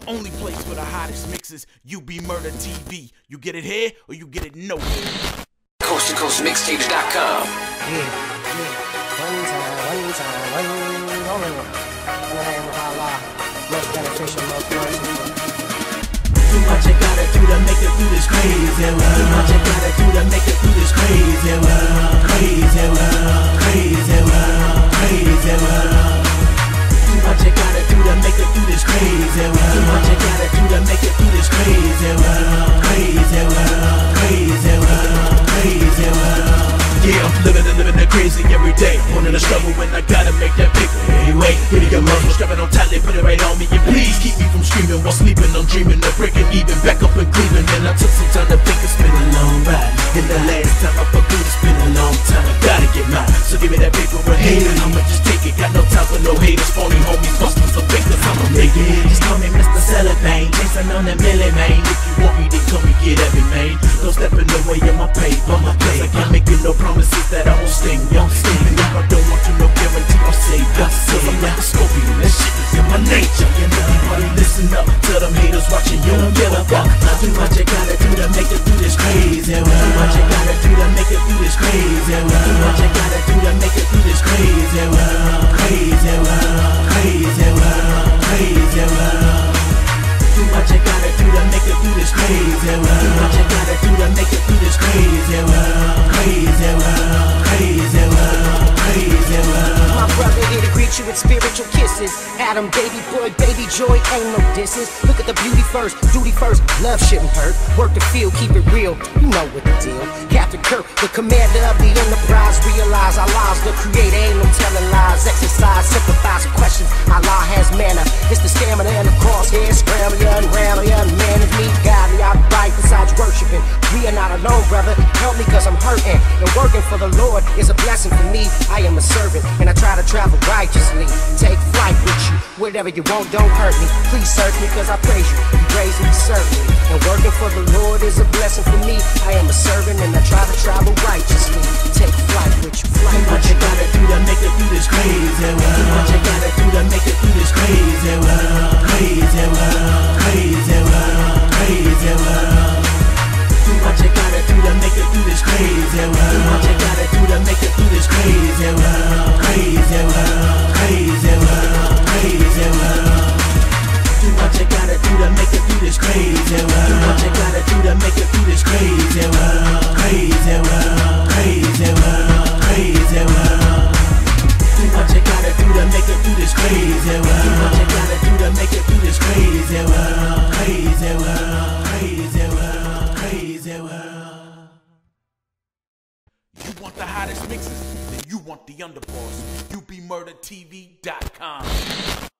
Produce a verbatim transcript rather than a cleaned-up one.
only place for the hottest mixes. U B Murder T V. You get it here or you get it nowhere. Coast to Coast Mixtapes dot com. Yeah, yeah. One time, one time, one, only one. In the name of Allah, most beneficial, most merciful. Too much I gotta do to make it through this crazy world. Too much I gotta do to make it through this crazy world. Crazy world, crazy world, crazy world. Too much I gotta do to make it through this crazy world. Too much I gotta do to make it through this crazy world. Crazy world, crazy world, crazy world. Yeah, I'm living and living that crazy every day. One in the struggle when I gotta make that paper. Anyway, hitting your muscles, strapping on tight, they put it right on me. And please keep me from screaming while sleeping. I'm dreaming of breaking even back up in Cleveland. And I took some time to think it's been a long ride. And the last time I fucked with it's been a long time. I gotta get mine, so give me that paper or haters. I'ma just take it, got no time for no haters. Phony homies, busting some fakers, I'ma make it. Just call me Mister Cellophane, chasing on that milli, man. If you want me, then come and get at me, man. Don't step in the way of my paper, my paper. I can't make you no promises that I won't sting, young sting. And if I don't want you, no guarantee I'll say, I'll say. I'm like a scorpion, that shit is in my nature. And everybody listen up, tell them haters watching, you don't give a fuck. Not too much I gotta do to make it through this crazy world. Too much I gotta do to make it through this crazy world. Too much I gotta do to make it through this crazy world. Crazy world, crazy world, crazy world. Too much I gotta do to make it through this crazy world. Too much I gotta do to make it through this crazy world. Crazy world, crazy world, crazy world. My brother here to greet you with spiritual kisses. Adam, baby boy, baby joy, ain't no disses. Look at the beauty first, duty first, love shouldn't hurt. Work the field, keep it real, you know what the deal. Captain Kirk, the commander of the Enterprise, realize our lives, the creator, ain't no telling lies. Exercise, sympathize with questions, Allah has manna. It's the stamina and the crosshair, scramble ya, unravel ya, manage me, guide me out right besides worshiping. We are not alone, brother, help me cause I'm hurting. And working for the Lord is a blessing for me. I am a servant, and I try to travel righteously. Take flight with you, whatever you want, don't hurt me. Please search me cause I praise you, you praise me, serve me. And working for the Lord is a blessing for me. I am a servant, and I try to travel righteously. Take flight with you, flight Too much I gotta do to make it through this crazy world. Too much I gotta do to make it through this crazy world. Crazy world, crazy world, crazy world. Too much I gotta do to make it through this crazy world. Too much I gotta do to make it through this crazy world. Crazy world, crazy world, crazy world. Too much I gotta do to make it through this crazy world. Too much I gotta do to make it through this crazy world. Crazy world, crazy world, crazy world. Too much I gotta do to make it through this crazy world. Too much I gotta do to make it through this crazy world. Crazy world, crazy world, crazy world. You want the hottest mixes? Then you want the underboss. U B Murder T V dot com.